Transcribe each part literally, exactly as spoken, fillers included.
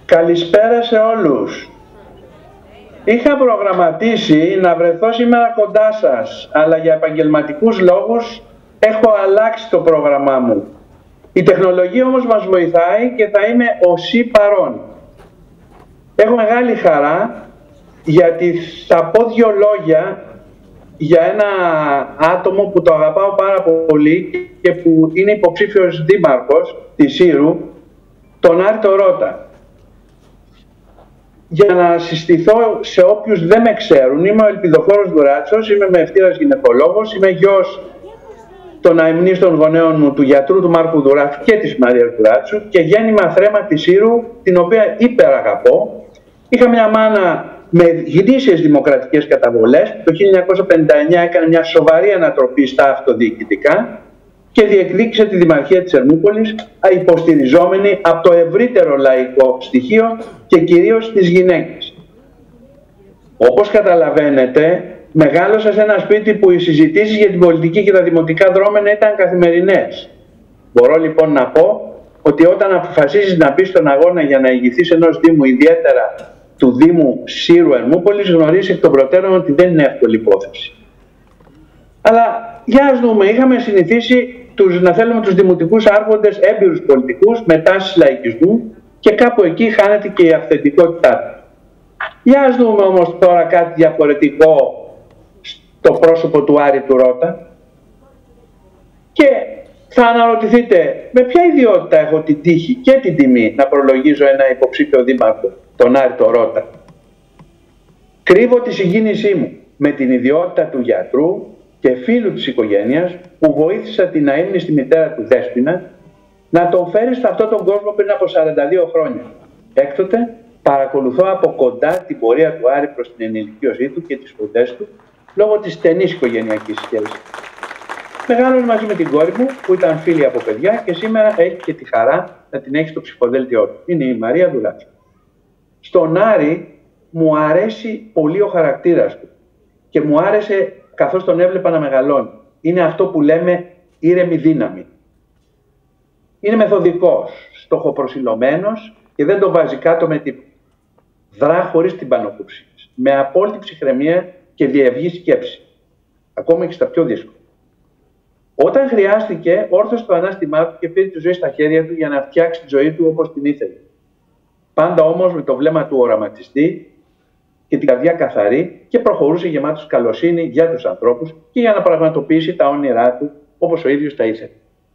Καλησπέρα σε όλους. Είχα προγραμματίσει να βρεθώ σήμερα κοντά σας, αλλά για επαγγελματικούς λόγους έχω αλλάξει το πρόγραμμά μου. Η τεχνολογία όμως μας βοηθάει και θα είμαι οσί παρόν. Έχω μεγάλη χαρά γιατί θα πω δύο λόγια για ένα άτομο που το αγαπάω πάρα πολύ και που είναι υποψήφιος δήμαρχος της Ήρου, τον Άρη τον Ρώτα. Για να συστηθώ σε όποιους δεν με ξέρουν, είμαι ο Ελπιδοφόρος Δουράτσος, είμαι μευτήρας γυναικολόγος, είμαι γιος των αειμνίστων γονέων μου, του γιατρού του Μάρκου Δουράτσου και της Μαρίας Δουράτσου και γέννημα θρέμα της Ήρου, την οποία υπεραγαπώ. Είχα μια μάνα με γνήσιες δημοκρατικές καταβολές, το χίλια εννιακόσια πενήντα εννιά έκανε μια σοβαρή ανατροπή στα αυτοδιοικητικά και διεκδίκησε τη Δημαρχία της Ερμούπολης, υποστηριζόμενη από το ευρύτερο λαϊκό στοιχείο και κυρίως τις γυναίκες. Όπως καταλαβαίνετε, μεγάλωσα σε ένα σπίτι που οι συζητήσεις για την πολιτική και τα δημοτικά δρόμενα ήταν καθημερινές. Μπορώ λοιπόν να πω ότι όταν αποφασίσεις να μπεις στον αγώνα για να ηγηθείς ενός Δήμου, ιδιαίτερα του Δήμου Σύρου Ερμούπολης, γνωρίζεις εκ των προτέρων ότι δεν είναι εύκολη υπόθεση. Αλλά για ας δούμε, είχαμε συνηθίσει τους, να θέλουμε τους δημοτικούς άρχοντες έμπειρους πολιτικούς με τάσεις λαϊκισμού και κάπου εκεί χάνεται και η αυθεντικότητά του. Για ας δούμε όμως τώρα κάτι διαφορετικό στο πρόσωπο του Άρη του Ρώτα και θα αναρωτηθείτε με ποια ιδιότητα έχω την τύχη και την τιμή να προλογίζω ένα υποψήφιο δήμαρχο, τον Άρη τον Ρώτα. Κρύβω τη συγκίνησή μου με την ιδιότητα του γιατρού και φίλου της οικογένειας που βοήθησα την αείμνηστη μητέρα του Δέσποινα να τον φέρει σε αυτόν τον κόσμο πριν από σαράντα δύο χρόνια. Έκτοτε παρακολουθώ από κοντά την πορεία του Άρη προς την ενηλικίωσή του και τις σπουδές του λόγω της στενής οικογενειακής σχέσης. Μεγάλωσε μαζί με την κόρη μου που ήταν φίλη από παιδιά και σήμερα έχει και τη χαρά να την έχει στο ψηφοδέλτιό του. Είναι η Μαρία Δουράτσου. Στον Άρη μου αρέσει πολύ ο χαρακτήρας του και μου άρεσε καθώς τον έβλεπα να μεγαλώνει. Είναι αυτό που λέμε ήρεμη δύναμη. Είναι μεθοδικός, στοχοπροσιλωμένος και δεν το βάζει κάτω με τίποτα. Δρά χωρίς την πανοκούψη, με απόλυτη ψυχραιμία και διαυγή σκέψη, ακόμα και στα πιο δύσκολα. Όταν χρειάστηκε, όρθωσε το ανάστημά του και πήρε τη ζωή στα χέρια του για να φτιάξει τη ζωή του όπως την ήθελε. Πάντα όμως με το βλέμμα του οραματιστή και την καρδιά καθαρή και προχωρούσε γεμάτος καλοσύνη για τους ανθρώπους και για να πραγματοποιήσει τα όνειρά του όπως ο ίδιος τα ήθελε.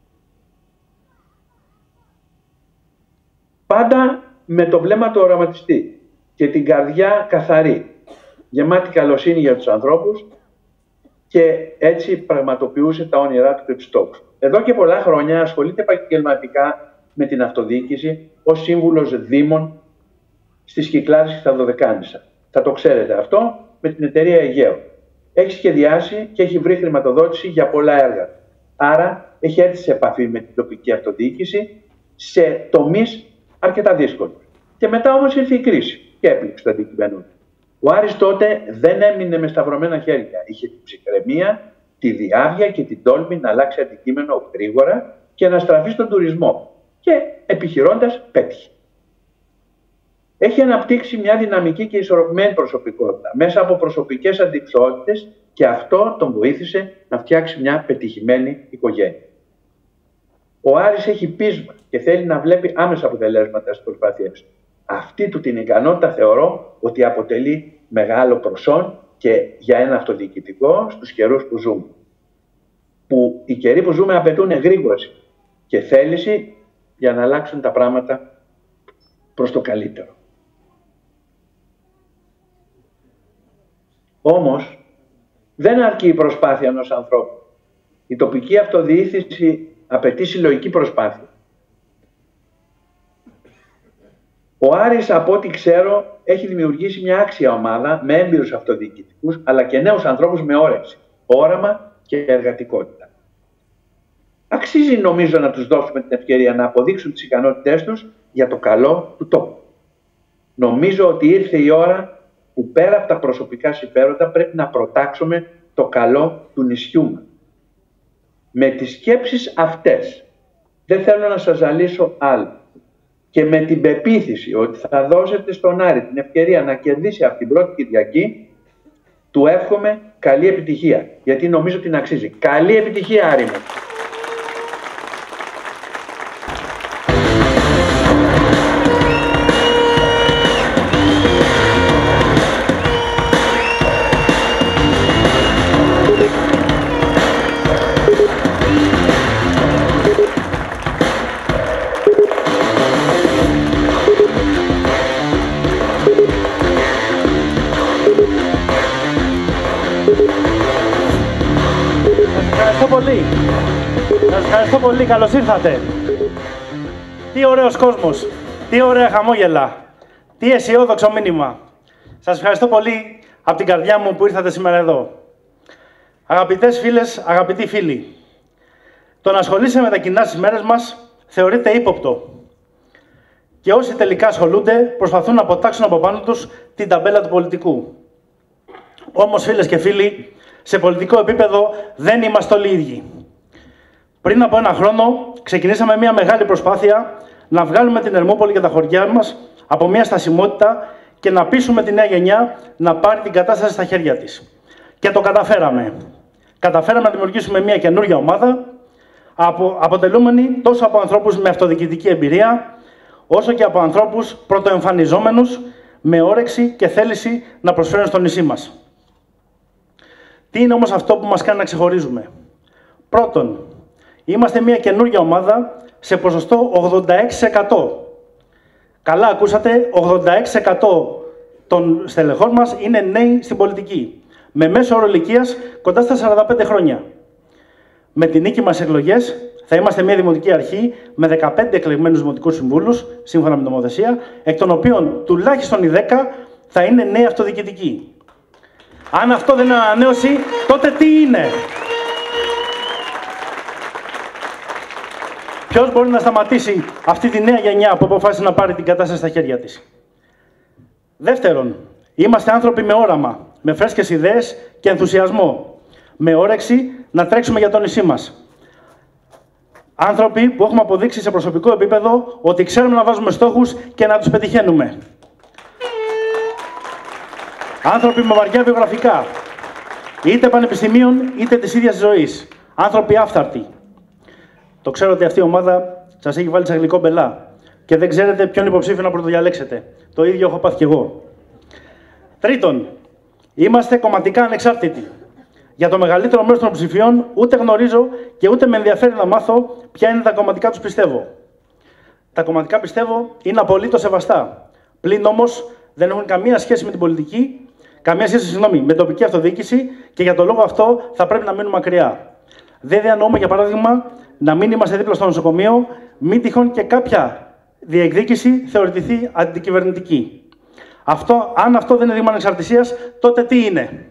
Πάντα με το βλέμμα του οραματιστή και την καρδιά καθαρή, γεμάτη καλοσύνη για τους ανθρώπους και έτσι πραγματοποιούσε τα όνειρά του και τους στόχους. Εδώ και πολλά χρόνια ασχολείται επαγγελματικά με την αυτοδιοίκηση ως σύμβουλος δήμων στις Κυκλάδες και στα Δωδεκάνησα. Θα το ξέρετε αυτό με την εταιρεία Αιγαίο. Έχει σχεδιάσει και έχει βρει χρηματοδότηση για πολλά έργα. Άρα έχει έρθει σε επαφή με την τοπική αυτοδιοίκηση σε τομείς αρκετά δύσκολους. Και μετά όμως ήρθε η κρίση και έπληξε το αντικείμενο του. Ο Άρης τότε δεν έμεινε με σταυρωμένα χέρια. Είχε την ψυχραιμία, τη διάβια και την τόλμη να αλλάξει αντικείμενο γρήγορα και να στραφεί στον τουρισμό. Και επιχειρώντας πέτυχε. Έχει αναπτύξει μια δυναμική και ισορροπημένη προσωπικότητα μέσα από προσωπικές αντιξότητες και αυτό τον βοήθησε να φτιάξει μια πετυχημένη οικογένεια. Ο Άρης έχει πείσμα και θέλει να βλέπει άμεσα αποτελέσματα στις προσπάθειές του. Αυτή του την ικανότητα θεωρώ ότι αποτελεί μεγάλο προσόν και για ένα αυτοδιοικητικό στους καιρούς που ζούμε. Που οι καιροί που ζούμε απαιτούν εγρήγορση και θέληση για να αλλάξουν τα πράγματα προς το καλύτερο. Όμως, δεν αρκεί η προσπάθεια ενός ανθρώπου. Η τοπική αυτοδιοίκηση απαιτεί συλλογική προσπάθεια. Ο Άρης, από ό,τι ξέρω, έχει δημιουργήσει μια άξια ομάδα με έμπειρους αυτοδιοικητικούς, αλλά και νέους ανθρώπους με όρεξη, όραμα και εργατικότητα. Αξίζει νομίζω να τους δώσουμε την ευκαιρία να αποδείξουν τις ικανότητές τους για το καλό του τόπου. Νομίζω ότι ήρθε η ώρα που πέρα από τα προσωπικά συμφέροντα πρέπει να προτάξουμε το καλό του νησιού μας. Με τις σκέψεις αυτές δεν θέλω να σας ζαλίσω άλλο. και με την πεποίθηση ότι θα δώσετε στον Άρη την ευκαιρία να κερδίσει από την πρώτη Κυριακή, του εύχομαι καλή επιτυχία, γιατί νομίζω την αξίζει. Καλή επιτυχία, Άρη μου! Σας ευχαριστώ πολύ. Καλώς ήρθατε. Τι ωραίος κόσμος. Τι ωραία χαμόγελα. Τι αισιόδοξο μήνυμα. Σας ευχαριστώ πολύ από την καρδιά μου που ήρθατε σήμερα εδώ. Αγαπητές φίλες, αγαπητοί φίλοι, το να ασχολείσαι με τα κοινά στις μέρες μας θεωρείται ύποπτο. Και όσοι τελικά ασχολούνται προσπαθούν να αποτάξουν από πάνω τους την ταμπέλα του πολιτικού. Όμως, φίλες και φίλοι, σε πολιτικό επίπεδο δεν είμαστε όλοι ίδιοι. Πριν από ένα χρόνο ξεκινήσαμε μια μεγάλη προσπάθεια να βγάλουμε την Ερμούπολη και τα χωριά μας από μια στασιμότητα και να πείσουμε τη νέα γενιά να πάρει την κατάσταση στα χέρια της. Και το καταφέραμε. Καταφέραμε να δημιουργήσουμε μια καινούργια ομάδα, απο, αποτελούμενη τόσο από ανθρώπους με αυτοδιοικητική εμπειρία, όσο και από ανθρώπους πρωτοεμφανιζόμενους με όρεξη και θέληση να προσφέρουν στο νησί μας. Τι είναι όμως αυτό που μας κάνει να ξεχωρίζουμε? Πρώτον, είμαστε μια καινούργια ομάδα σε ποσοστό ογδόντα έξι τοις εκατό. Καλά ακούσατε, ογδόντα έξι τοις εκατό των στελεχών μας είναι νέοι στην πολιτική, με μέσο όρο ηλικίας κοντά στα σαράντα πέντε χρόνια. Με την νίκη μας εκλογές θα είμαστε μια δημοτική αρχή με δεκαπέντε εκλεγμένους δημοτικούς συμβούλους, σύμφωνα με την νομοθεσία, εκ των οποίων τουλάχιστον οι δέκα θα είναι νέοι αυτοδιοικητικοί. Αν αυτό δεν είναι ανανέωση, τότε τι είναι? Ποιος μπορεί να σταματήσει αυτή τη νέα γενιά που αποφάσισε να πάρει την κατάσταση στα χέρια της? Δεύτερον, είμαστε άνθρωποι με όραμα, με φρέσκες ιδέες και ενθουσιασμό, με όρεξη να τρέξουμε για το νησί μας. Άνθρωποι που έχουμε αποδείξει σε προσωπικό επίπεδο ότι ξέρουμε να βάζουμε στόχους και να τους πετυχαίνουμε. Άνθρωποι με βαριά βιογραφικά, είτε πανεπιστημίων είτε της ίδιας ζωής. Άνθρωποι άφθαρτοι. Το ξέρω ότι αυτή η ομάδα σας έχει βάλει σε γλυκό μπελά και δεν ξέρετε ποιον υποψήφιο να πρωτοδιαλέξετε. Το ίδιο έχω πάθει κι εγώ. Τρίτον, είμαστε κομματικά ανεξάρτητοι. Για το μεγαλύτερο μέρος των ψηφίων ούτε γνωρίζω και ούτε με ενδιαφέρει να μάθω ποια είναι τα κομματικά τους πιστεύω. Τα κομματικά πιστεύω είναι απολύτως σεβαστά. Πλην όμως δεν έχουν καμία σχέση με την πολιτική, καμία σχέση συγγνώμη, με τοπική αυτοδιοίκηση και για τον λόγο αυτό θα πρέπει να μείνουμε μακριά. Δεν διανοούμε, για παράδειγμα, να μην είμαστε δίπλα στο νοσοκομείο, μην τυχόν και κάποια διεκδίκηση θεωρηθεί αντικυβερνητική. Αυτό, αν αυτό δεν είναι δείγμα ανεξαρτησίας, τότε τι είναι?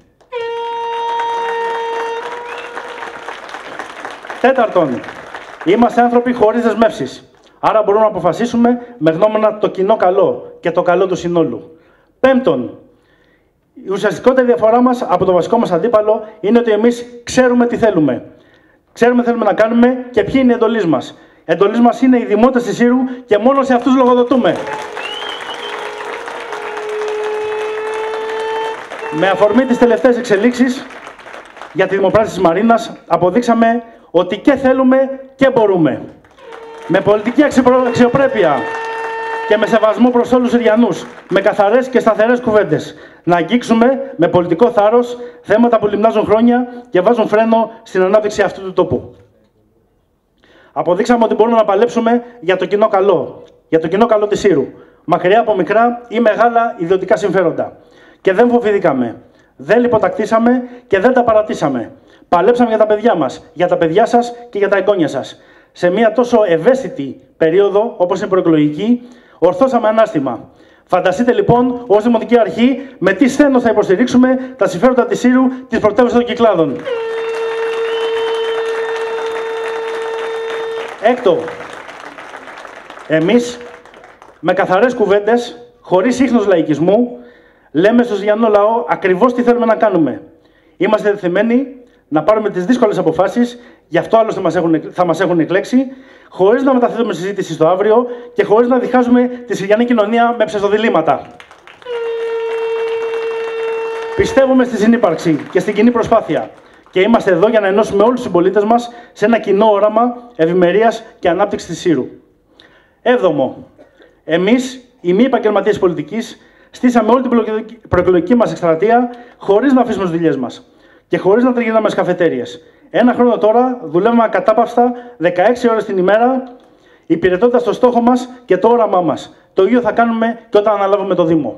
Τέταρτον, είμαστε άνθρωποι χωρίς δεσμεύσεις. Άρα μπορούμε να αποφασίσουμε με γνώμονα το κοινό καλό και το καλό του συνόλου. Πέμπτον, η ουσιαστικότερη διαφορά μας από το βασικό μας αντίπαλο είναι ότι εμείς ξέρουμε τι θέλουμε. Ξέρουμε τι θέλουμε να κάνουμε και ποιοι είναι οι εντολείς μας. Οι εντολείς μας είναι οι δημότες της Ήρου και μόνο σε αυτούς λογοδοτούμε. Με αφορμή τις τελευταίες εξελίξεις για τη δημοπράτηση της Μαρίνας, αποδείξαμε ότι και θέλουμε και μπορούμε. Με πολιτική αξιοπρέπεια και με σεβασμό προς όλους τους Ιριανούς, με καθαρές και σταθερές κουβέντες, να αγγίξουμε με πολιτικό θάρρος θέματα που λιμνάζουν χρόνια και βάζουν φρένο στην ανάπτυξη αυτού του τόπου. Αποδείξαμε ότι μπορούμε να παλέψουμε για το κοινό καλό, για το κοινό καλό της Ήρου, μακριά από μικρά ή μεγάλα ιδιωτικά συμφέροντα. Και δεν φοβηθήκαμε, δεν λιποτακτήσαμε και δεν τα παρατήσαμε. Παλέψαμε για τα παιδιά μας, για τα παιδιά σας και για τα εγγόνια σας. Σε μια τόσο ευαίσθητη περίοδο, όπως είναι προεκλογική, ορθώσαμε ανάστημα. Φανταστείτε λοιπόν, ως Δημοτική Αρχή, με τι σθένος θα υποστηρίξουμε τα συμφέροντα της Ήρου, της πρωτεύουσας των Κυκλάδων. Έκτο, εμείς, με καθαρές κουβέντες, χωρίς ίχνος λαϊκισμού, λέμε στο Ιριανό λαό ακριβώς τι θέλουμε να κάνουμε. Είμαστε δεθειμένοι να πάρουμε τις δύσκολες αποφάσεις, γι' αυτό άλλωστε μας έχουν, θα μας έχουν εκλέξει, χωρίς να μεταθέτουμε συζήτηση στο αύριο και χωρίς να διχάζουμε τη συριανή κοινωνία με ψευδοδιλήμματα. Πιστεύουμε στη συνύπαρξη και στην κοινή προσπάθεια και είμαστε εδώ για να ενώσουμε όλους τους συμπολίτες μας σε ένα κοινό όραμα ευημερίας και ανάπτυξης της Ήρου. Έβδομο. Εμείς, οι μη επαγγελματίες πολιτικής, στήσαμε όλη την προεκλογική μας εκστρατεία χωρίς να αφήσουμε τις δουλειές μας και χωρίς να τριγυρνάμε στις καφετέριες. Ένα χρόνο τώρα δουλεύουμε ακατάπαυστα δεκαέξι ώρες την ημέρα, υπηρετώντας το στόχο μας και το όραμά μας. Το ίδιο θα κάνουμε και όταν αναλάβουμε το Δήμο.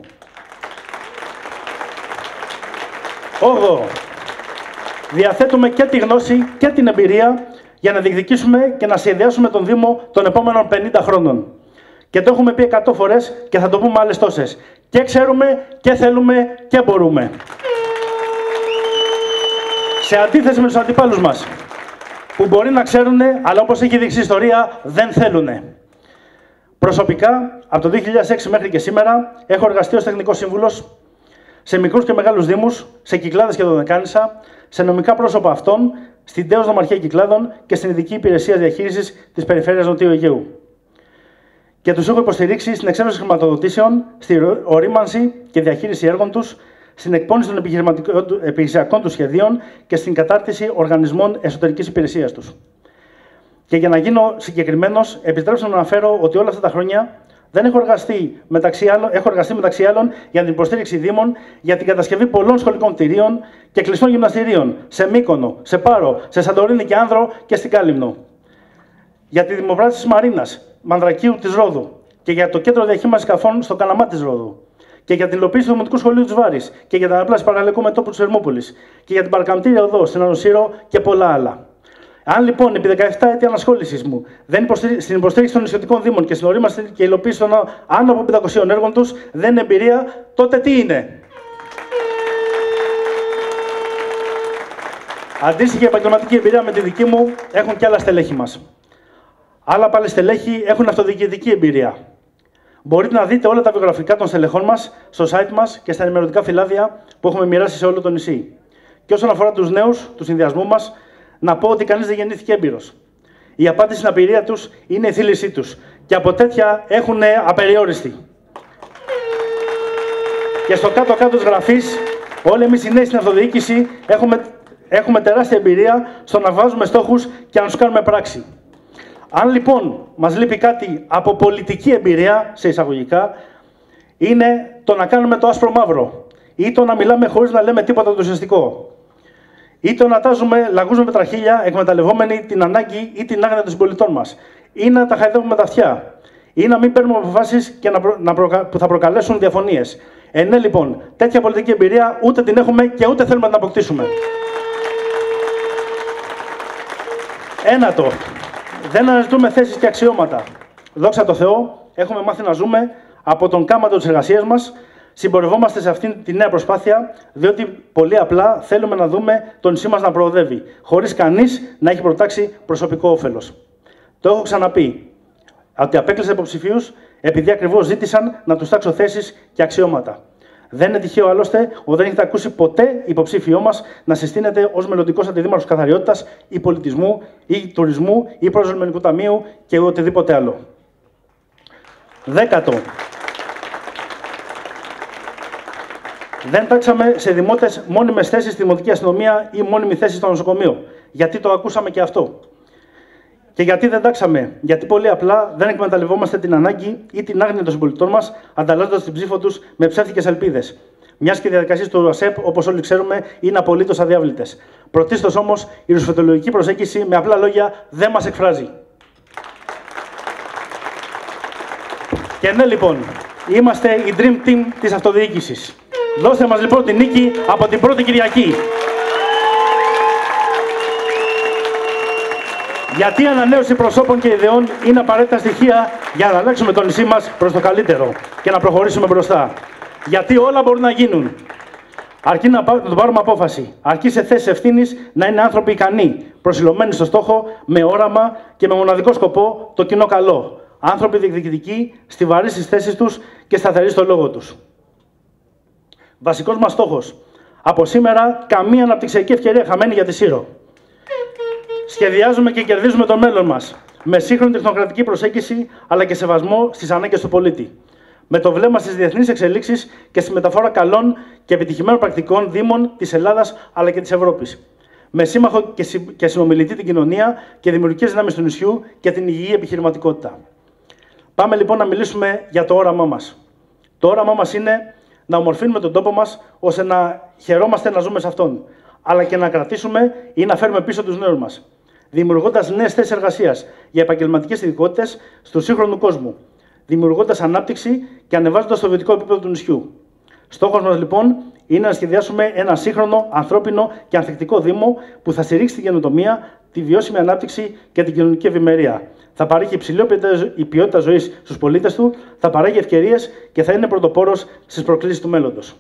Όγδοο. Διαθέτουμε και τη γνώση και την εμπειρία για να διεκδικήσουμε και να σχεδιάσουμε τον Δήμο των επόμενων πενήντα χρόνων. Και το έχουμε πει εκατό φορές και θα το πούμε άλλες τόσες. Και ξέρουμε και θέλουμε και μπορούμε. Σε αντίθεση με τους αντιπάλους μας, που μπορεί να ξέρουν, αλλά όπως έχει δείξει η ιστορία, δεν θέλουν. Προσωπικά, από το δύο χιλιάδες έξι μέχρι και σήμερα, έχω εργαστεί ως τεχνικός σύμβουλος σε μικρούς και μεγάλους δήμους, σε Κυκλάδες και Δωδεκάνησα, σε νομικά πρόσωπα αυτών, στην τέως Νομαρχία Κυκλάδων και στην Ειδική Υπηρεσία Διαχείρισης της Περιφέρειας Νοτιού Αιγαίου. Και τους έχω υποστηρίξει στην εξέβρεση χρηματοδοτήσεων, στη ορίμανση και διαχείριση έργων τους, στην εκπόνηση των επιχειρησιακών τους σχεδίων και στην κατάρτιση οργανισμών εσωτερικής υπηρεσίας τους. Και για να γίνω συγκεκριμένος, επιτρέψτε να αναφέρω ότι όλα αυτά τα χρόνια δεν έχω εργαστεί μεταξύ άλλων, έχω εργαστεί μεταξύ άλλων για την υποστήριξη δήμων, για την κατασκευή πολλών σχολικών κτηρίων και κλειστών γυμναστηρίων σε Μύκονο, σε Πάρο, σε Σαντορίνη και Άνδρο και στην Κάλυμνο. Για τη δημοπράτηση της Μαρίνας, Μανδρακίου της Ρόδου και για το κέντρο διαχείμανσης σκαφών στο Καλαμάτι της Ρόδου. Και για την υλοποίηση του Δημοτικού Σχολείου της Βάρης και για την αναπλάση παραλιακού μετώπου της Ερμούπολης και για την παρακαμπτήρια οδό στην Ανοσύρο και πολλά άλλα. Αν λοιπόν επί δεκαεπτά έτη ανασχόλησης μου δεν υποστηρί... στην υποστήριξη των νησιωτικών δήμων και στην ορίμανση και υλοποίηση των άνω από πεντακοσίων έργων τους δεν είναι εμπειρία, τότε τι είναι? Αντίστοιχη επαγγελματική εμπειρία με τη δική μου έχουν και άλλα στελέχη μας. Άλλα πάλι στελέχη έχουν αυτοδιοικητική εμπειρία. Μπορείτε να δείτε όλα τα βιογραφικά των στελεχών μας στο site μας και στα ενημερωτικά φυλάδια που έχουμε μοιράσει σε όλο το νησί. Και όσον αφορά τους νέους, του συνδυασμού μας, να πω ότι κανείς δεν γεννήθηκε έμπειρος. Η απάντηση στην απειρία τους είναι η θύλησή τους. Και από τέτοια έχουν απεριόριστη. Και στο κάτω-κάτω της γραφής, όλοι εμείς οι νέοι στην αυτοδιοίκηση έχουμε, έχουμε τεράστια εμπειρία στο να βάζουμε στόχους και να τους κάνουμε πράξη. Αν λοιπόν μας λείπει κάτι από πολιτική εμπειρία, σε εισαγωγικά, είναι το να κάνουμε το άσπρο μαύρο ή το να μιλάμε χωρίς να λέμε τίποτα το ουσιαστικό. Ή το να τάζουμε λαγούς με τραχύλια, εκμεταλλευόμενοι την ανάγκη ή την άγνοια των συμπολιτών μας. Ή να τα χαϊδεύουμε με τα αυτιά. Ή να μην παίρνουμε αποφάσεις και να προ... να προκα... που θα προκαλέσουν διαφωνίες. Ε, ναι, λοιπόν, τέτοια πολιτική εμπειρία ούτε την έχουμε και ούτε θέλουμε να την αποκτήσουμε. Ένατο. Δεν αναζητούμε θέσεις και αξιώματα. Δόξα τω Θεώ, έχουμε μάθει να ζούμε από τον κάματο της εργασίας μας. Συμπορευόμαστε σε αυτήν τη νέα προσπάθεια, διότι πολύ απλά θέλουμε να δούμε το νησί μας να προοδεύει, χωρίς κανείς να έχει προτάξει προσωπικό όφελος. Το έχω ξαναπεί, ότι απέκλεισα υποψηφίους επειδή ακριβώς ζήτησαν να τους τάξω θέσεις και αξιώματα. Δεν είναι τυχαίο άλλωστε ότι δεν έχετε ακούσει ποτέ υποψήφιό μας να συστήνεται ως μελλοντικός αντιδήμαρχος καθαριότητας ή πολιτισμού ή τουρισμού ή πρόεδρος Λιμενικού Ταμείου και οτιδήποτε άλλο. Δέκατο. Δεν τάξαμε σε δημότες μόνιμες θέσεις στη Δημοτική Αστυνομία ή μόνιμη θέση στο νοσοκομείο. Γιατί το ακούσαμε και αυτό. Και γιατί δεν τάξαμε? Γιατί πολύ απλά δεν εκμεταλλευόμαστε την ανάγκη ή την άγνοια των συμπολιτών μας, ανταλλάσσοντας την ψήφο τους με ψεύτικες ελπίδες. Μιας και οι διαδικασίες του ΑΣΕΠ, όπως όλοι ξέρουμε, είναι απολύτως αδιάβλητες. Πρωτίστως όμως, η ρουσφετολογική προσέγγιση με απλά λόγια δεν μας εκφράζει. Και ναι, λοιπόν, είμαστε η Dream Team της αυτοδιοίκησης. Δώστε μας λοιπόν την νίκη από την πρώτη Κυριακή. Γιατί η ανανέωση προσώπων και ιδεών είναι απαραίτητα στοιχεία για να αλλάξουμε το νησί μας προς το καλύτερο και να προχωρήσουμε μπροστά. Γιατί όλα μπορούν να γίνουν. Αρκεί να το πάρουμε απόφαση. Αρκεί σε θέση ευθύνης να είναι άνθρωποι ικανοί, προσιλωμένοι στο στόχο, με όραμα και με μοναδικό σκοπό το κοινό καλό. Άνθρωποι διεκδικητικοί, στιβαροί στις θέσεις τους και σταθεροί στο λόγο τους. Βασικός μας στόχος. Από σήμερα, καμία αναπτυξιακή ευκαιρία χαμένη για τη Σύρο. Σχεδιάζουμε και κερδίζουμε το μέλλον μας, με σύγχρονη τεχνοκρατική προσέγγιση αλλά και σεβασμό στις ανάγκες του πολίτη. Με το βλέμμα στις διεθνείς εξελίξεις και στη μεταφορά καλών και επιτυχημένων πρακτικών δήμων της Ελλάδας αλλά και της Ευρώπης. Με σύμμαχο και συνομιλητή την κοινωνία και δημιουργικές δυνάμεις του νησιού και την υγιή επιχειρηματικότητα. Πάμε λοιπόν να μιλήσουμε για το όραμά μας. Το όραμά μας είναι να ομορφύνουμε τον τόπο μας ώστε να χαιρόμαστε να ζούμε σε αυτόν, αλλά και να κρατήσουμε ή να φέρουμε πίσω τους νέους μας, δημιουργώντας νέες θέσεις εργασίας για επαγγελματικές ειδικότητες στον σύγχρονο κόσμο, δημιουργώντας ανάπτυξη και ανεβάζοντας το βιωτικό επίπεδο του νησιού. Στόχος μας λοιπόν είναι να σχεδιάσουμε ένα σύγχρονο, ανθρώπινο και ανθεκτικό Δήμο που θα στηρίξει την καινοτομία, τη βιώσιμη ανάπτυξη και την κοινωνική ευημερία. Θα παρέχει υψηλή ποιότητα ζωής στους πολίτες του, θα παρέχει ευκαιρίες και θα είναι πρωτοπόρος στις προκλήσεις του μέλλοντος.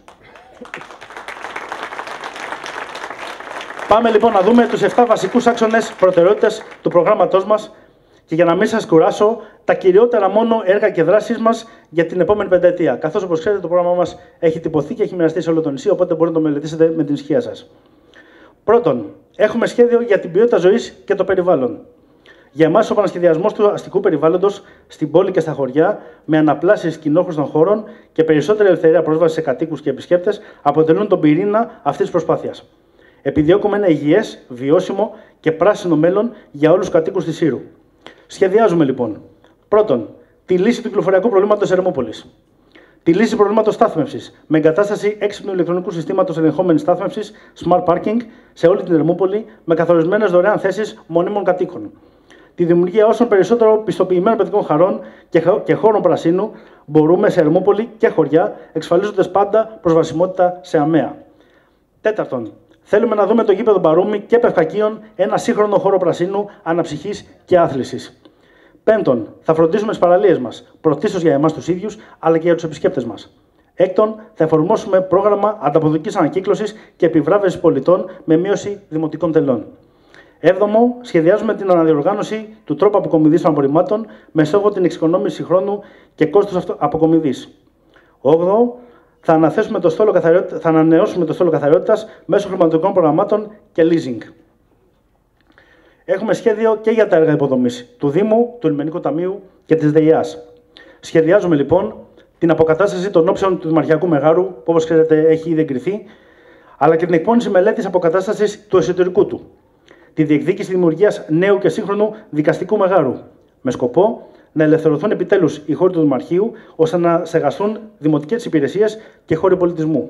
Πάμε λοιπόν να δούμε τους επτά βασικούς άξονες προτεραιότητες του προγράμματός μας και για να μην σας κουράσω, τα κυριότερα μόνο έργα και δράσεις μας για την επόμενη πενταετία. Καθώς, όπως ξέρετε, το πρόγραμμά μας έχει τυπωθεί και έχει μοιραστεί σε όλο το νησί, οπότε μπορείτε να το μελετήσετε με την ησυχία σας. Πρώτον, έχουμε σχέδιο για την ποιότητα ζωής και το περιβάλλον. Για εμάς, ο επανασχεδιασμός του αστικού περιβάλλοντος στην πόλη και στα χωριά, με αναπλάσεις κοινόχρηστων χώρων και περισσότερη ελευθερία πρόσβαση σε κατοίκους και επισκέπτες, αποτελούν τον πυρήνα αυτής της προσπάθειας. Επιδιώκουμε ένα υγιές, βιώσιμο και πράσινο μέλλον για όλους τους κατοίκους της Σύρου. Σχεδιάζουμε λοιπόν, πρώτον, τη λύση του κυκλοφοριακού προβλήματος Ερμούπολης. Τη λύση του προβλήματος στάθμευσης, με εγκατάσταση έξυπνου ηλεκτρονικού συστήματος ελεγχόμενης στάθμευσης, smart parking, σε όλη την Ερμούπολη, με καθορισμένες δωρεάν θέσεις μονίμων κατοίκων. Τη δημιουργία όσων περισσότερο πιστοποιημένων παιδικών χαρών και χώρων πρασίνου μπορούμε σε Ερμούπολη και χωριά, εξασφαλίζοντας πάντα προσβασιμότητα σε ΑΜΕΑ. Τέταρτον, θέλουμε να δούμε το γήπεδο Μπαρούμι και Πευκακίων ένα σύγχρονο χώρο πρασίνου, αναψυχής και άθλησης. Πέμπτον, θα φροντίσουμε τις παραλίες μας, πρωτίστως για εμάς τους ίδιους, αλλά και για τους επισκέπτες μας. Έκτον, θα εφαρμόσουμε πρόγραμμα ανταποδοτικής ανακύκλωσης και επιβράβευσης πολιτών με μείωση δημοτικών τελών. Έβδομο, σχεδιάζουμε την αναδιοργάνωση του τρόπου αποκομιδής των απορριμμάτων με στόχο την εξοικονόμηση χρόνου και κόστους αποκομιδής. Όγδοο, θα, αναθέσουμε το στόλο θα ανανεώσουμε το στόλο καθαριότητας μέσω χρηματοδοτικών προγραμμάτων και leasing. Έχουμε σχέδιο και για τα έργα υποδομής του Δήμου, του Λιμενικού Ταμείου και της ΔΕΙΑΣ. Σχεδιάζουμε λοιπόν την αποκατάσταση των όψεων του Δημαρχιακού Μεγάρου, που όπως ξέρετε έχει ήδη εγκριθεί, αλλά και την εκπόνηση μελέτης αποκατάστασης του εσωτερικού του. Τη διεκδίκηση δημιουργίας νέου και σύγχρονου δικαστικού μεγάρου, με σκοπό να ελευθερωθούν επιτέλους οι χώροι του Δημαρχείου, ώστε να στεγαστούν δημοτικές υπηρεσίες και χώροι πολιτισμού.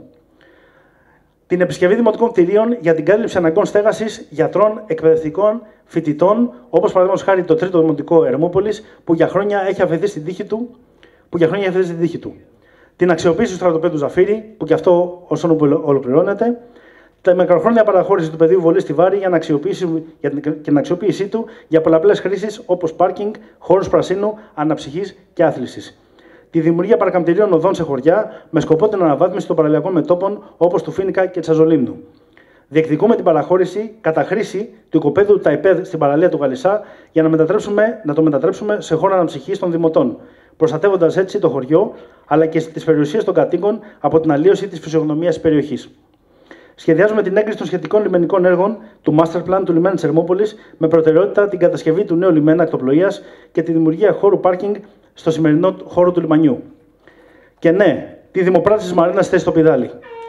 Την επισκευή δημοτικών κτηρίων για την κάλυψη αναγκών στέγασης γιατρών, εκπαιδευτικών, φοιτητών, όπως παραδείγματος χάρη το τρίτο δημοτικό Ερμούπολης, που για χρόνια έχει αφαιθεί στην τύχη του. Που για χρόνια έχει αφαιθεί στην τύχη του. Την αξιοποίηση του στρατοπέδου Ζαφύρι, που και αυτό όσον ολοκληρώνεται. Τα μακροχρόνια παραχώρηση του πεδίου βολής στη Βάρη για, να για την, την αξιοποίησή του για πολλαπλές χρήσεις όπως πάρκινγκ, χώρους πρασίνου, αναψυχής και άθλησης. Τη δημιουργία παρακαμπτηρίων οδών σε χωριά με σκοπό την αναβάθμιση των παραλιακών μετώπων όπως του Φίνικα και της Αζολύμνου. Διεκδικούμε την παραχώρηση κατά χρήση του οικοπαίδου ΤΑΙΠΕΔ στην παραλία του Γαλισσά για να, μετατρέψουμε, να το μετατρέψουμε σε χώρο αναψυχής των δημοτών, προστατεύοντας έτσι το χωριό αλλά και τις περιουσίες των κατοίκων από την αλλίωση της φυσιογνωμίας της περιοχής. Σχεδιάζουμε την έγκριση των σχετικών λιμενικών έργων του Master Plan του λιμένα της Ερμούπολης με προτεραιότητα την κατασκευή του νέου λιμένα ακτοπλοείας και τη δημιουργία χώρου πάρκινγκ στο σημερινό χώρο του λιμανιού. Και ναι, τη δημοπράτηση της Μαρίνας θέση στο πηδάλι.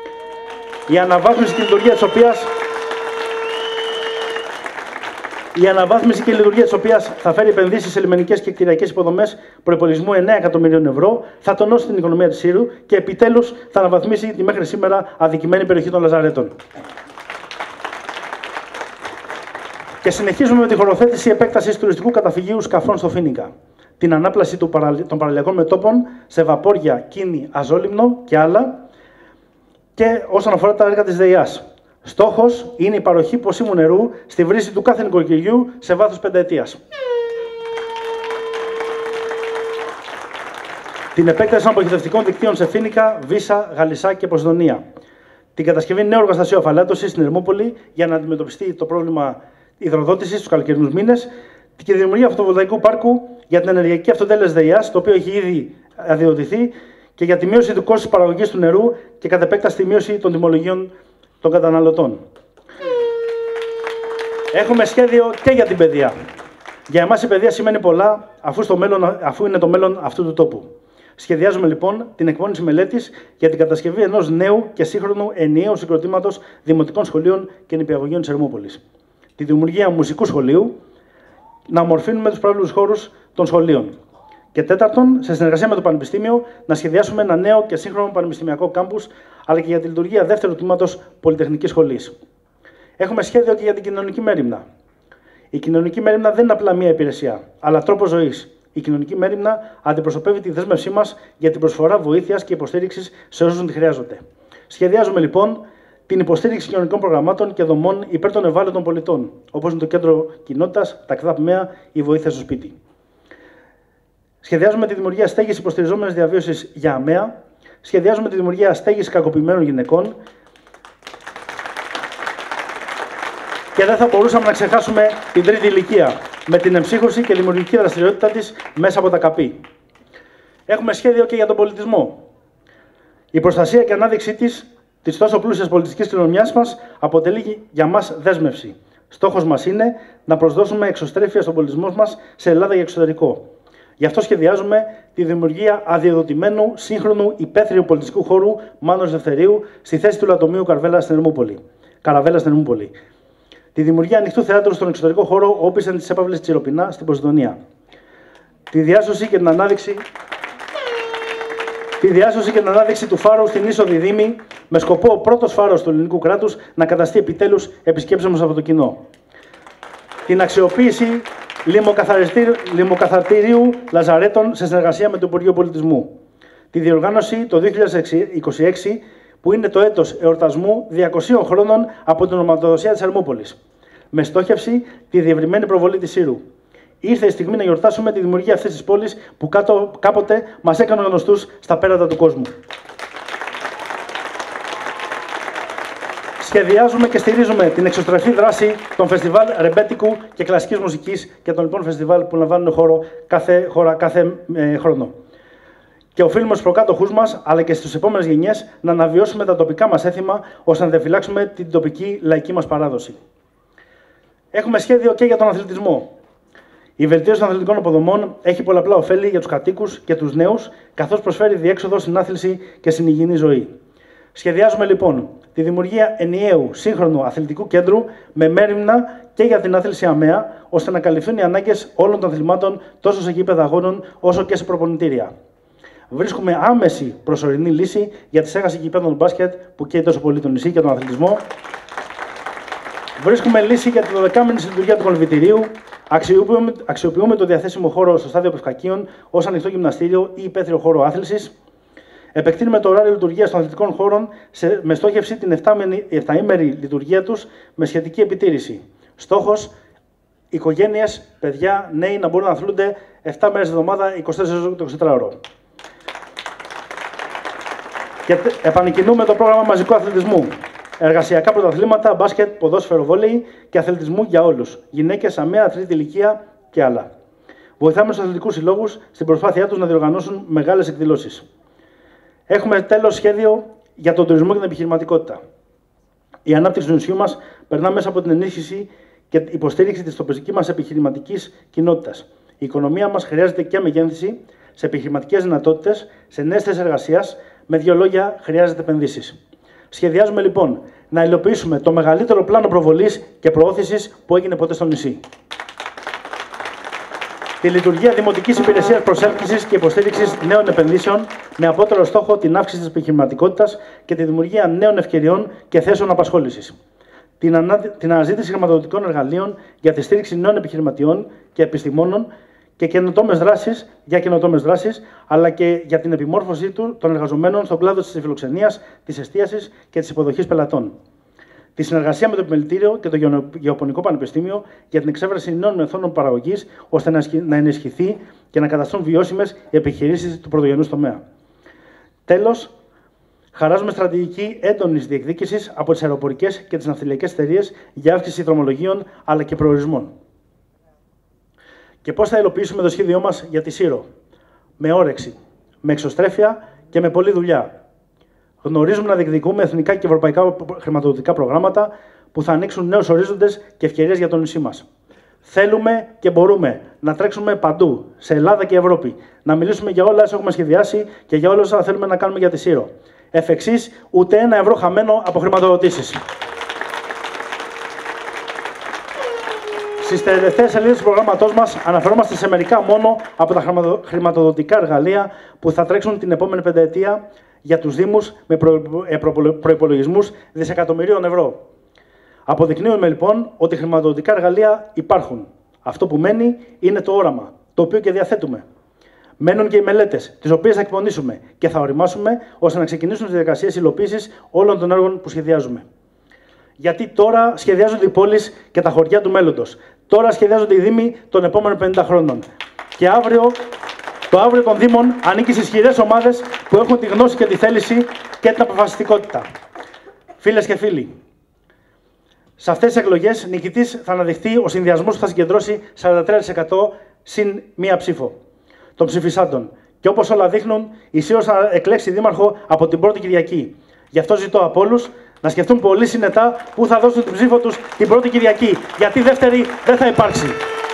Η αναβάθμιση και η λειτουργία της οποίας Η αναβάθμιση και η λειτουργία της οποίας θα φέρει επενδύσεις σε λιμενικές και κτηριακές υποδομές προϋπολογισμού εννέα εκατομμυρίων ευρώ, θα τονώσει την οικονομία της Σύρου και επιτέλους θα αναβαθμίσει τη μέχρι σήμερα αδικημένη περιοχή των Λαζαρέτων. Και συνεχίζουμε με τη χωροθέτηση επέκτασης τουριστικού καταφυγίου σκαφών στο Φίνικα. Την ανάπλαση των παραλιακών μετώπων σε βαπόρια, Κίνη, Αζόλυμνο και άλλα. Και όσον αφορά τα έργα της ΔΕΙΑΣ. Στόχος είναι η παροχή ποσίμου νερού στη βρύση του κάθε νοικοκυριού σε βάθος πενταετίας. Την επέκταση των αποχετευτικών δικτύων σε Φίνικα, Βύσσα, Γαλισσά και Ποσειδονία. Την κατασκευή νέου εργαστασίου αφαλάτωσης στην Ερμούπολη για να αντιμετωπιστεί το πρόβλημα υδροδότησης στους καλοκαιρινούς μήνες. Και τη δημιουργία φωτοβολταϊκού πάρκου για την ενεργειακή αυτοτέλεση ΔΕΙΑΣ, το οποίο έχει ήδη αδειοδοτηθεί, και για τη μείωση του κόστους παραγωγής του νερού και κατ' επέκταση τη μείωση των τιμολογίων των καταναλωτών. Έχουμε σχέδιο και για την παιδεία. Για εμάς η παιδεία σημαίνει πολλά, αφού, στο μέλλον, αφού είναι το μέλλον αυτού του τόπου. Σχεδιάζουμε λοιπόν την εκπόνηση μελέτης για την κατασκευή ενός νέου και σύγχρονου ενιαίου συγκροτήματος δημοτικών σχολείων και νηπιαγωγείων της Ερμούπολης. Τη δημιουργία μουσικού σχολείου, να ομορφύνουμε τους προέβλεπτους χώρους των σχολείων. Και τέταρτον, σε συνεργασία με το Πανεπιστήμιο, να σχεδιάσουμε ένα νέο και σύγχρονο πανεπιστημιακό κάμπους, αλλά και για τη λειτουργία δεύτερου τμήματος Πολυτεχνικής Σχολής. Έχουμε σχέδιο και για την κοινωνική μέριμνα. Η κοινωνική μέριμνα δεν είναι απλά μία υπηρεσία, αλλά τρόπος ζωής. Η κοινωνική μέριμνα αντιπροσωπεύει τη δέσμευσή μας για την προσφορά βοήθειας και υποστήριξης σε όσους τη χρειάζονται. Σχεδιάζουμε λοιπόν την υποστήριξη κοινωνικών προγραμμάτων και δομών υπέρ των ευάλωτων πολιτών, όπως είναι το Κέντρο Κοινότητας, τα ΚΔΑΠ ΜΕΑ ή η Βοήθεια στο Σπίτι. Σχεδιάζουμε τη δημιουργία στέγης υποστηριζόμενης διαβίωσης για ΑΜΕΑ. Σχεδιάζουμε τη δημιουργία στέγης κακοποιημένων γυναικών. Και δεν θα μπορούσαμε να ξεχάσουμε την τρίτη ηλικία, με την εμψύχωση και δημιουργική δραστηριότητα της μέσα από τα ΚΑΠΗ. Έχουμε σχέδιο και για τον πολιτισμό. Η προστασία και ανάδειξή της, της τόσο πλούσιας πολιτιστικής κληρονομιάς μας, αποτελεί για μας δέσμευση. Στόχος μας είναι να προσδώσουμε εξωστρέφεια στον πολιτισμό μας σε Ελλάδα και εξωτερικό. Γι' αυτό σχεδιάζουμε τη δημιουργία αδειοδοτημένου, σύγχρονου, υπαίθριου πολιτιστικού χώρου Μάνος Δευτερίου στη θέση του Λατομείου Καρβέλα στην Ερμούπολη. Καραβέλα στην Ερμούπολη. Τη δημιουργία ανοιχτού θεάτρου στον εξωτερικό χώρο όπισθεν της έπαυλης Τσιροπινά στην Ποσειδονία. Τη διάσωση και την ανάδειξη, τη διάσωση και την ανάδειξη του φάρου στην ίσο Διδήμη, με σκοπό ο πρώτος φάρος του ελληνικού κράτους να καταστεί επιτέλους επισκέψιμος από το κοινό. Την αξιοποίηση λιμοκαθαρτηρίου Λαζαρέτων σε συνεργασία με το Υπουργείο Πολιτισμού. Τη διοργάνωση το δύο χιλιάδες είκοσι έξι, που είναι το έτος εορτασμού διακοσίων χρόνων από την ονοματοδοσία της Ερμούπολης, με στόχευση τη διευρυμένη προβολή της Ήρου. Ήρθε η στιγμή να γιορτάσουμε τη δημιουργία αυτής της πόλης που κάτω, κάποτε μας έκανε γνωστούς στα πέρατα του κόσμου. Σχεδιάζουμε και στηρίζουμε την εξωστρεφή δράση των φεστιβάλ ρεμπέτικου και κλασικής μουσικής και των λοιπόν φεστιβάλ που λαμβάνουν χώρο κάθε, χώρα, κάθε ε, χρόνο. Και οφείλουμε στους προκάτοχούς μας, αλλά και στις επόμενες γενιές, να αναβιώσουμε τα τοπικά μας έθιμα, ώστε να διαφυλάξουμε την τοπική λαϊκή μας παράδοση. Έχουμε σχέδιο και για τον αθλητισμό. Η βελτίωση των αθλητικών υποδομών έχει πολλαπλά ωφέλη για τους κατοίκους και τους νέους, καθώς προσφέρει διέξοδο στην άθληση και στην υγιεινή ζωή. Σχεδιάζουμε λοιπόν τη δημιουργία ενιαίου σύγχρονου αθλητικού κέντρου με μέριμνα και για την άθληση ΑΜΕΑ, ώστε να καλυφθούν οι ανάγκες όλων των αθλημάτων τόσο σε γήπεδα αγώνων όσο και σε προπονητήρια. Βρίσκουμε άμεση προσωρινή λύση για τη στέγαση γηπέδων μπάσκετ που καίει τόσο πολύ το νησί και τον αθλητισμό. Βρίσκουμε λύση για τη δωδεκάμηνη λειτουργία του κολυμβητηρίου. Αξιοποιούμε, αξιοποιούμε το διαθέσιμο χώρο στο στάδιο Πευκακίων ως ανοιχτό γυμναστήριο ή υπαίθριο χώρο άθλησης. Επεκτείνουμε το ωράριο λειτουργίας των αθλητικών χώρων σε, με στόχευση την επταήμερη λειτουργία τους με σχετική επιτήρηση. Στόχος, οικογένειες, παιδιά, νέοι να μπορούν να αθλούνται επτά μέρες τη εβδομάδα, είκοσι τέσσερις ώρες το εικοσιτετράωρο. Και επανεκκινούμε το πρόγραμμα μαζικού αθλητισμού. Εργασιακά πρωταθλήματα, μπάσκετ, ποδόσφαιρο, βόλεϊ και αθλητισμού για όλους. Γυναίκες, ΑΜΕΑ, τρίτη ηλικία και άλλα. Βοηθάμε στους αθλητικούς συλλόγους στην προσπάθειά τους να διοργανώσουν μεγάλες εκδηλώσεις. Έχουμε τέλος σχέδιο για τον τουρισμό και την επιχειρηματικότητα. Η ανάπτυξη του νησιού μας περνά μέσα από την ενίσχυση και υποστήριξη της τοπικής μας επιχειρηματικής κοινότητας. Η οικονομία μας χρειάζεται και μεγένθηση σε επιχειρηματικές δυνατότητες, σε νέες θέσεις εργασίας. Με δύο λόγια, χρειάζεται επενδύσεις. Σχεδιάζουμε λοιπόν να υλοποιήσουμε το μεγαλύτερο πλάνο προβολής και προώθησης που έγινε ποτέ στο νησί. Τη λειτουργία δημοτικής υπηρεσίας προσέλκυσης και υποστήριξης νέων επενδύσεων με απότερο στόχο την αύξηση της επιχειρηματικότητας και τη δημιουργία νέων ευκαιριών και θέσεων απασχόλησης. Την, ανα... την αναζήτηση χρηματοδοτικών εργαλείων για τη στήριξη νέων επιχειρηματιών και επιστημόνων και καινοτόμες δράσεις, για καινοτόμες δράσεις, αλλά και για την επιμόρφωσή του των εργαζομένων στον κλάδο της φιλοξενίας, της εστίασης και της υποδοχής πελατών. Τη συνεργασία με το Επιμελητήριο και το Γεωπονικό Πανεπιστήμιο για την εξέβρεση νέων μεθόδων παραγωγής, ώστε να ενισχυθεί και να καταστούν βιώσιμες οι επιχειρήσεις του πρωτογενούς τομέα. Τέλος, χαράζουμε στρατηγική έντονης διεκδίκησης από τις αεροπορικές και τις ναυτιλιακές εταιρείες για αύξηση δρομολογίων αλλά και προορισμών. Και πώς θα υλοποιήσουμε το σχέδιό μας για τη Σύρο? Με όρεξη, με εξωστρέφεια και με πολλή δουλειά. Γνωρίζουμε να διεκδικούμε εθνικά και ευρωπαϊκά χρηματοδοτικά προγράμματα που θα ανοίξουν νέους ορίζοντες και ευκαιρίες για το νησί μας. Θέλουμε και μπορούμε να τρέξουμε παντού, σε Ελλάδα και Ευρώπη, να μιλήσουμε για όλα όσα έχουμε σχεδιάσει και για όλα όσα θέλουμε να κάνουμε για τη Σύρο. Εφ' εξής, ούτε ένα ευρώ χαμένο από χρηματοδοτήσεις. Στις τελευταίες σελίδες του προγράμματός μας αναφερόμαστε σε μερικά μόνο από τα χρηματοδοτικά εργαλεία που θα τρέξουν την επόμενη πενταετία για τους Δήμους με προϋπολογισμούς δισεκατομμυρίων ευρώ. Αποδεικνύουμε λοιπόν ότι χρηματοδοτικά εργαλεία υπάρχουν. Αυτό που μένει είναι το όραμα, το οποίο και διαθέτουμε. Μένουν και οι μελέτες, τις οποίες θα εκπονήσουμε και θα οριμάσουμε ώστε να ξεκινήσουν τις διαδικασίες υλοποίησης όλων των έργων που σχεδιάζουμε. Γιατί τώρα σχεδιάζονται οι πόλεις και τα χωριά του μέλλοντος. Τώρα σχεδιάζονται οι Δήμοι των επόμενων πενήντα χρόνων. Και αύριο, το αύριο των Δήμων ανήκει στις ισχυρές ομάδες που έχουν τη γνώση και τη θέληση και την αποφασιστικότητα. Φίλες και φίλοι, σε αυτές τις εκλογές νικητής θα αναδειχθεί ο συνδυασμός που θα συγκεντρώσει σαράντα τρία τοις εκατό συν μία ψήφο των ψηφισάντων. Και όπως όλα δείχνουν, η Σύρος θα εκλέξει δήμαρχο από την πρώτη Κυριακή. Γι' αυτό ζητώ από όλους να σκεφτούν πολύ συνετά πού θα δώσουν την ψήφο τους την πρώτη Κυριακή. Γιατί δεύτερη δεν θα υπάρξει.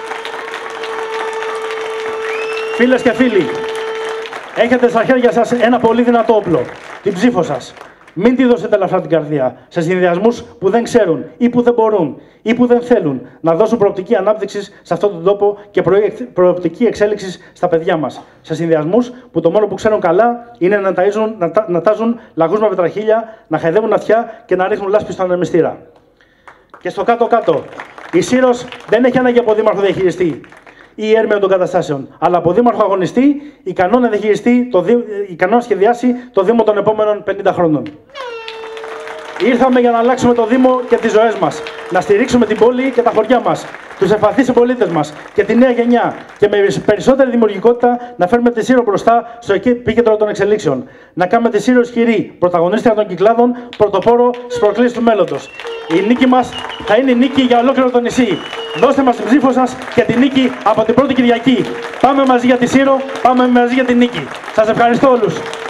Φίλες και φίλοι, έχετε στα χέρια σας ένα πολύ δυνατό όπλο. Την ψήφο σας. Μην τη δώσετε ελαφρά την καρδιά σε συνδυασμούς που δεν ξέρουν ή που δεν μπορούν ή που δεν θέλουν να δώσουν προοπτική ανάπτυξη σε αυτόν τον τόπο και προοπτική εξέλιξη στα παιδιά μας. Σε συνδυασμούς που το μόνο που ξέρουν καλά είναι να, ταΐζουν, να, τα, να τάζουν λαγούς με πετραχίλια, να χαϊδεύουν αυτιά και να ρίχνουν λάσπη στον ανεμιστήρα. Και στο κάτω-κάτω, η Σύρος δεν έχει ανάγκη από δήμαρχο διαχειριστή ή έρμεο των καταστάσεων, αλλά από δήμαρχο αγωνιστή, ικανό να διαχειριστεί, το δή, ικανό να σχεδιάσει το Δήμο των επόμενων πενήντα χρόνων. Ήρθαμε για να αλλάξουμε το Δήμο και τις ζωές μας, να στηρίξουμε την πόλη και τα χωριά μας, τους ευπαθείς συμπολίτες μας και τη νέα γενιά και με περισσότερη δημιουργικότητα να φέρουμε τη Σύρο μπροστά στο επίκεντρο των εξελίξεων. Να κάνουμε τη Σύρο ισχυρή, πρωταγωνίστρια των κυκλάδων, πρωτοπόρο στις προκλήσεις του μέλλοντος. Η νίκη μας θα είναι η νίκη για ολόκληρο το νησί. Δώστε μας την ψήφο σας και τη νίκη από την πρώτη Κυριακή. Πάμε μαζί για τη Σύρο, πάμε μαζί για την νίκη. Σας ευχαριστώ όλους.